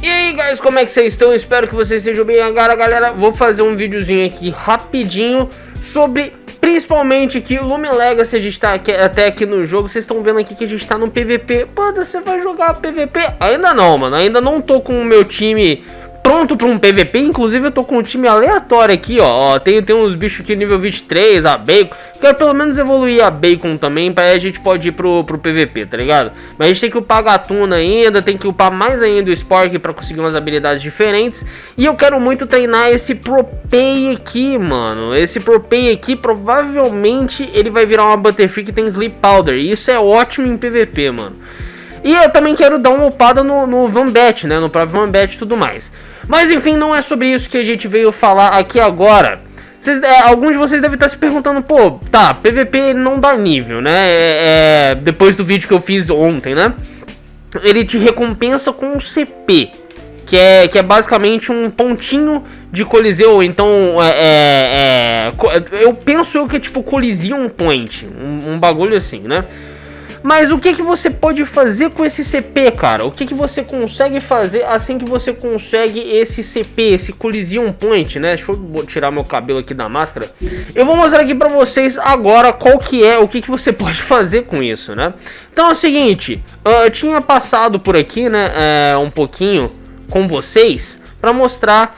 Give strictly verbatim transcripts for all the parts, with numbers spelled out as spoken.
E aí, guys, como é que vocês estão? Espero que vocês estejam bem. Agora, galera, vou fazer um videozinho aqui rapidinho sobre, principalmente aqui, o Lumen Legacy. A gente tá aqui, até aqui no jogo. Vocês estão vendo aqui que a gente tá no P V P. Mano, você vai jogar P V P? Ainda não, mano. Ainda não tô com o meu time pronto para um P V P. Inclusive eu tô com um time aleatório aqui, ó, ó tem, tem uns bichos aqui nível vinte e três, a Bacon. Quero pelo menos evoluir a Bacon também, para a gente pode ir pro, pro P V P, tá ligado? Mas a gente tem que upar a Gatuna ainda, tem que upar mais ainda o Spork para conseguir umas habilidades diferentes. E eu quero muito treinar esse Propay aqui, mano. Esse Propay aqui, provavelmente ele vai virar uma Butterfree que tem Sleep Powder. E isso é ótimo em P V P, mano. E eu também quero dar uma upada no, no Vambat, né? No próprio Vambat e tudo mais. Mas enfim, não é sobre isso que a gente veio falar aqui agora. Vocês, é, alguns de vocês devem estar se perguntando, pô, tá, P V P não dá nível, né? É, é, depois do vídeo que eu fiz ontem, né? Ele te recompensa com um C P, que é, que é basicamente um pontinho de Coliseu. Então, é, é, é, eu penso eu que é tipo Coliseum Point, um, um bagulho assim, né? Mas o que que você pode fazer com esse C P, cara? O que que você consegue fazer assim que você consegue esse C P, esse Coliseum Point, né? Deixa eu tirar meu cabelo aqui da máscara. Eu vou mostrar aqui pra vocês agora qual que é, o que que você pode fazer com isso, né? Então é o seguinte, eu tinha passado por aqui, né, é, um pouquinho com vocês pra mostrar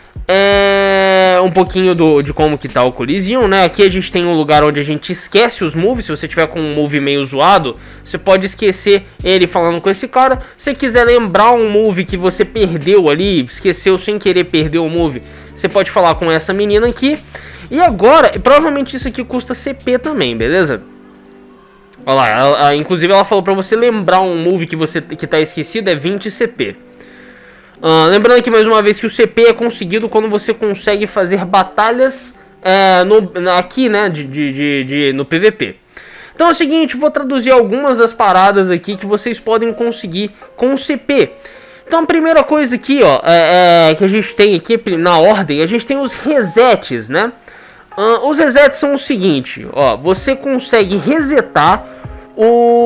É, um pouquinho do, de como que tá o Coliseum, né? Aqui a gente tem um lugar onde a gente esquece os moves. Se você tiver com um move meio zoado, você pode esquecer ele falando com esse cara. Se você quiser lembrar um move que você perdeu ali, esqueceu sem querer perder o move, você pode falar com essa menina aqui. E agora, provavelmente isso aqui custa C P também, beleza? Olha lá, ela, inclusive ela falou pra você lembrar um move que você que tá esquecido, é vinte C P. Uh, lembrando aqui mais uma vez que o C P é conseguido quando você consegue fazer batalhas é, no, aqui, né, de, de, de, de, no P V P. Então é o seguinte, vou traduzir algumas das paradas aqui que vocês podem conseguir com o C P. Então a primeira coisa aqui, ó, é, é, que a gente tem aqui na ordem, a gente tem os resets, né? Uh, os resets são o seguinte, ó, você consegue resetar O,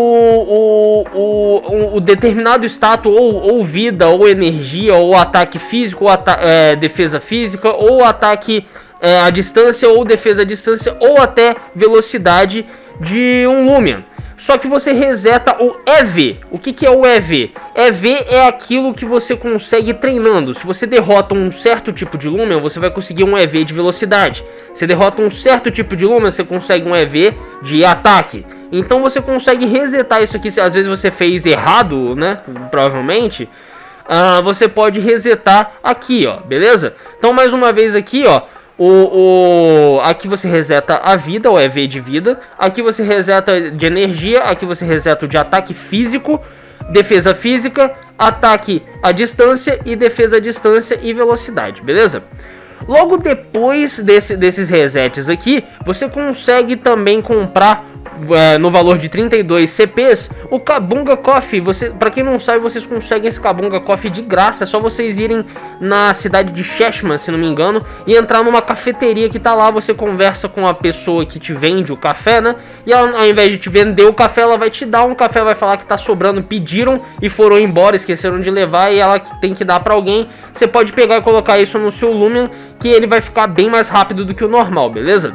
o, o, o determinado status, ou, ou vida, ou energia, ou ataque físico, ou ata é, defesa física, ou ataque é, à distância, ou defesa à distância, ou até velocidade de um Lumion. Só que você reseta o E V. O que, que é o E V? E V é aquilo que você consegue treinando. Se você derrota um certo tipo de Lumion, você vai conseguir um E V de velocidade. Se derrota um certo tipo de Lumion, você consegue um E V de ataque. Então você consegue resetar isso aqui. Se às vezes você fez errado, né? Provavelmente. Uh, você pode resetar aqui, ó. Beleza? Então mais uma vez aqui, ó. O, o, aqui você reseta a vida, o E V de vida. Aqui você reseta de energia. Aqui você reseta de ataque físico, defesa física, ataque à distância e defesa à distância e velocidade, beleza? Logo depois desse, desses resets aqui, você consegue também comprar é, no valor de trinta e dois C Ps o Kabunga Coffee. Você, pra quem não sabe, vocês conseguem esse Kabunga Coffee de graça. É só vocês irem na cidade de Cheshman, se não me engano, e entrar numa cafeteria que tá lá. Você conversa com a pessoa que te vende o café, né? E ela, ao invés de te vender o café, ela vai te dar um café, vai falar que tá sobrando, pediram e foram embora, esqueceram de levar, e ela tem que dar pra alguém. Você pode pegar e colocar isso no seu Lumion, que ele vai ficar bem mais rápido do que o normal, beleza?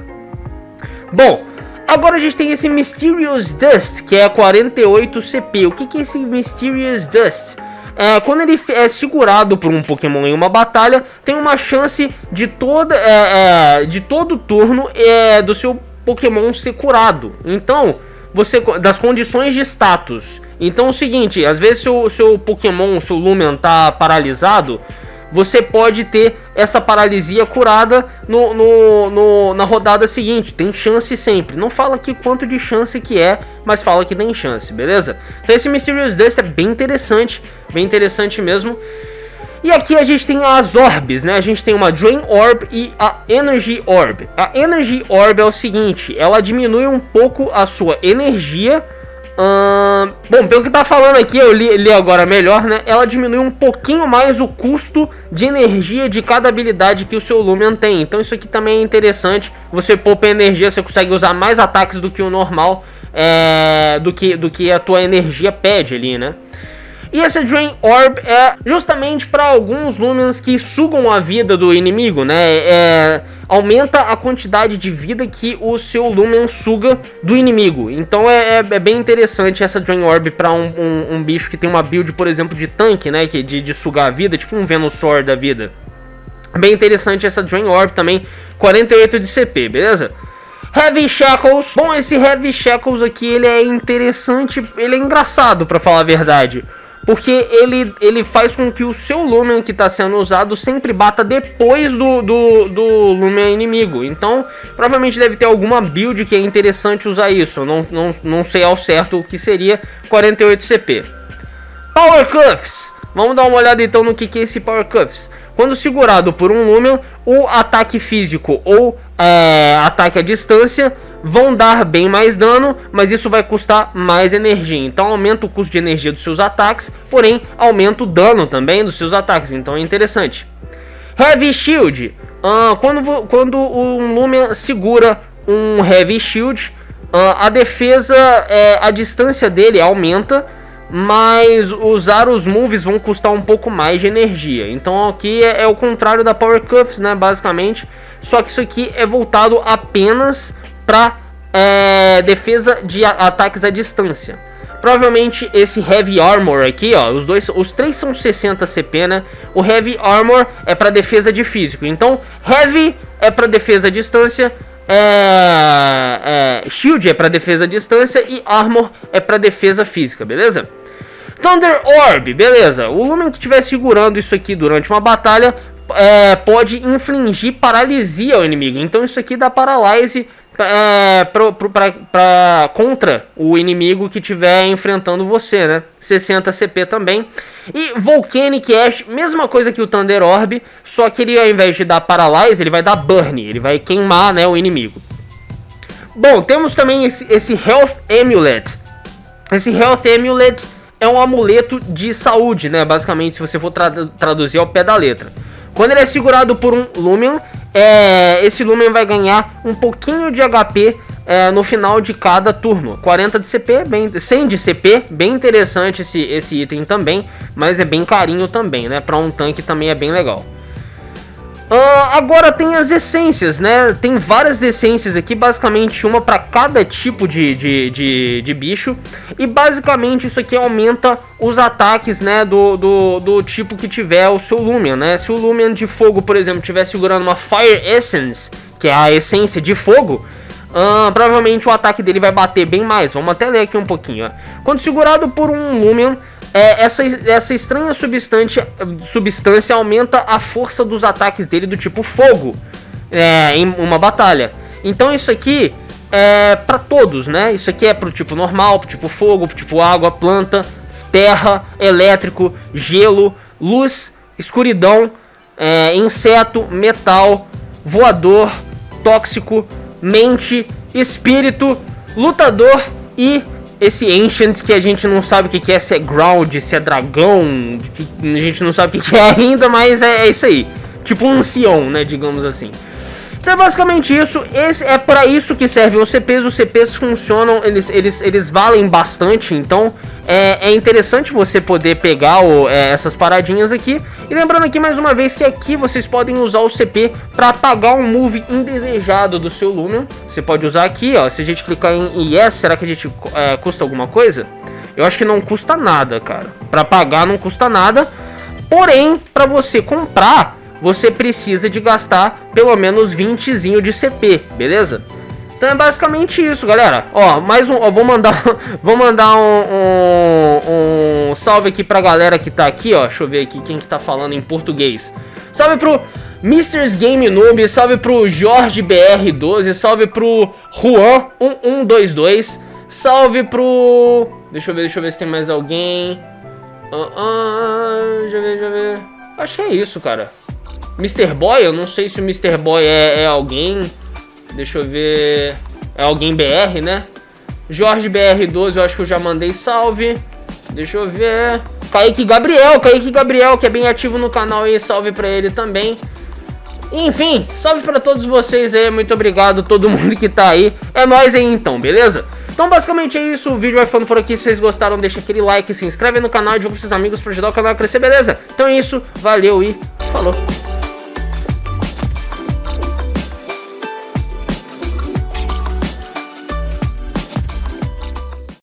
Bom, agora a gente tem esse Mysterious Dust, que é quarenta e oito C P. O que, que é esse Mysterious Dust? É, quando ele é segurado por um Pokémon em uma batalha, tem uma chance de, toda, é, é, de todo turno é, do seu Pokémon ser curado. Então, você, das condições de status. Então é o seguinte, às vezes seu, seu Pokémon, seu Lumion tá paralisado, você pode ter essa paralisia curada no, no, no, na rodada seguinte. Tem chance sempre. Não fala aqui quanto de chance que é, mas fala que tem chance, beleza? Então esse Mysterious Dust é bem interessante, bem interessante mesmo. E aqui a gente tem as Orbs, né? A gente tem uma Drain Orb e a Energy Orb. A Energy Orb é o seguinte, ela diminui um pouco a sua energia. Hum, bom, pelo que tá falando aqui, eu li, li agora melhor, né? Ela diminui um pouquinho mais o custo de energia de cada habilidade que o seu Lumion tem. Então isso aqui também é interessante. Você poupa energia, você consegue usar mais ataques do que o normal, é, do, que, do que a tua energia pede ali, né? E essa Drain Orb é justamente para alguns Lumens que sugam a vida do inimigo, né? É, aumenta a quantidade de vida que o seu Lumen suga do inimigo. Então é, é, é bem interessante essa Drain Orb para um, um, um bicho que tem uma build, por exemplo, de tanque, né? Que de, de sugar a vida, tipo um Venusaur da vida. Bem interessante essa Drain Orb também, quarenta e oito de C P, beleza? Heavy Shackles. Bom, esse Heavy Shackles aqui, ele é interessante, ele é engraçado, pra falar a verdade. Porque ele, ele faz com que o seu Lumen que está sendo usado sempre bata depois do, do, do Lumen inimigo. Então, provavelmente deve ter alguma build que é interessante usar isso. Não, não, não sei ao certo o que seria quarenta e oito C P. Power Cuffs. Vamos dar uma olhada então no que, que é esse Power Cuffs. Quando segurado por um Lumen, o ataque físico ou é, ataque à distância vão dar bem mais dano, mas isso vai custar mais energia. Então aumenta o custo de energia dos seus ataques, porém aumenta o dano também dos seus ataques. Então é interessante. Heavy Shield. Uh, quando, quando um Lumen segura um Heavy Shield, uh, a defesa, é, a distância dele aumenta, mas usar os moves vão custar um pouco mais de energia. Então aqui é, é o contrário da Power Cuffs, né, basicamente. Só que isso aqui é voltado apenas para é, defesa de ataques à distância. Provavelmente esse Heavy Armor aqui, ó, os dois, os três são sessenta C P, né? O Heavy Armor é para defesa de físico. Então Heavy é para defesa à distância, é, é, Shield é para defesa à distância e Armor é para defesa física, beleza? Thunder Orb, beleza. O Lumen que estiver segurando isso aqui durante uma batalha é, pode infligir paralisia ao inimigo. Então isso aqui dá Paralyze é, pra, pra, pra, contra o inimigo que estiver enfrentando você, né? sessenta C P também. E Volcanic Ash, mesma coisa que o Thunder Orb, só que ele, ao invés de dar Paralyze, ele vai dar Burn. Ele vai queimar, né, o inimigo. Bom, temos também esse, esse Health Amulet. Esse Health Amulet é um amuleto de saúde, né? Basicamente, se você for tra traduzir ao pé da letra. Quando ele é segurado por um Lumen, é, esse Lumen vai ganhar um pouquinho de H P é, no final de cada turno. quarenta de C P, bem, cem de C P, bem interessante esse, esse item também, mas é bem carinho também, né? Para um tanque também é bem legal. Uh, agora tem as essências, né? Tem várias essências aqui, basicamente uma para cada tipo de, de, de, de bicho. E basicamente isso aqui aumenta os ataques, né, do, do, do tipo que tiver o seu Lumen, né? Se o Lumen de fogo, por exemplo, estiver segurando uma Fire Essence, que é a essência de fogo, uh, provavelmente o ataque dele vai bater bem mais. Vamos até ler aqui um pouquinho, ó. Quando segurado por um Lumen, É, essa, essa estranha substância, substância aumenta a força dos ataques dele do tipo fogo é, em uma batalha. Então isso aqui é para todos, né? Isso aqui é pro tipo normal, pro tipo fogo, pro tipo água, planta, terra, elétrico, gelo, luz, escuridão, é, inseto, metal, voador, tóxico, mente, espírito, lutador e esse Ancient, que a gente não sabe o que é, se é Ground, se é dragão, a gente não sabe o que é ainda, mas é, é isso aí. Tipo um ancião, né, digamos assim. Então é basicamente isso, esse é para isso que servem os C Ps, os C Ps funcionam, eles, eles, eles valem bastante, então é, é interessante você poder pegar o, é, essas paradinhas aqui. E lembrando aqui mais uma vez que aqui vocês podem usar o C P para apagar um move indesejado do seu Lumen. Você pode usar aqui, ó, se a gente clicar em Yes, será que a gente é, custa alguma coisa? Eu acho que não custa nada, cara. Para apagar não custa nada, porém, para você comprar, você precisa de gastar pelo menos vinte de C P, beleza? Então é basicamente isso, galera. Ó, mais um, ó, vou mandar, vou mandar um, um, um salve aqui pra galera que tá aqui, ó. Deixa eu ver aqui quem que tá falando em português. Salve pro Mister Game Noob, salve pro Jorge B R doze, salve pro Juan um um dois dois, salve pro... Deixa eu ver, deixa eu ver se tem mais alguém. Uh, uh, deixa eu ver, deixa eu ver. Acho que é isso, cara. Mister Boy, eu não sei se o Mister Boy é, é alguém. Deixa eu ver. É alguém B R, né? Jorge B R doze, eu acho que eu já mandei salve. Deixa eu ver. Kaique Gabriel, Kaique Gabriel, que é bem ativo no canal aí, salve pra ele também. Enfim, salve pra todos vocês aí, muito obrigado a todo mundo que tá aí. É nóis aí então, beleza? Então basicamente é isso, o vídeo vai ficando por aqui. Se vocês gostaram, deixa aquele like, se inscreve no canal e divulga pros seus amigos pra ajudar o canal a crescer, beleza? Então é isso, valeu e falou!